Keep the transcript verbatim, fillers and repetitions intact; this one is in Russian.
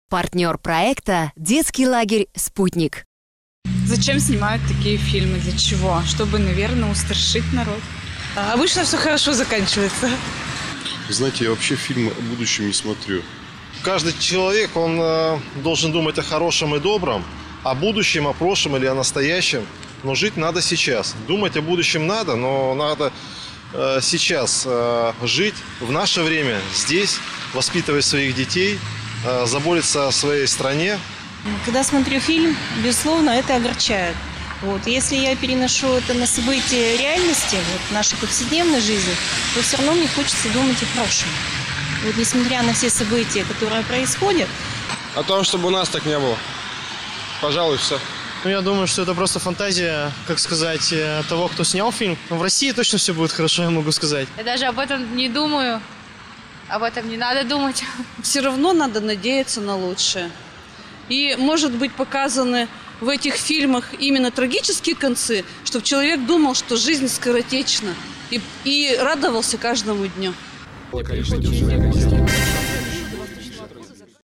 Партнер проекта «Детский лагерь «Спутник». Зачем снимают такие фильмы? Для чего? Чтобы, наверное, устрашить народ. А обычно все хорошо заканчивается. Знаете, я вообще фильмы о будущем не смотрю. Каждый человек, он э, должен думать о хорошем и добром, о будущем, о прошлом или о настоящем. Но жить надо сейчас. Думать о будущем надо, но надо э, сейчас э, жить в наше время, здесь, воспитывать своих детей, э, заботиться о своей стране. Когда смотрю фильм, безусловно, это огорчает. Вот. Если я переношу это на события реальности, вот, нашей повседневной жизни, то все равно мне хочется думать о прошлом. Вот, несмотря на все события, которые происходят. О том, чтобы у нас так не было. Пожалуй, все. Ну, я думаю, что это просто фантазия, как сказать, того, кто снял фильм. Но в России точно все будет хорошо, я могу сказать. Я даже об этом не думаю. Об этом не надо думать. Все равно надо надеяться на лучшее. И, может быть, показаны в этих фильмах именно трагические концы, чтобы человек думал, что жизнь скоротечна, и, и радовался каждому дню. Я, конечно,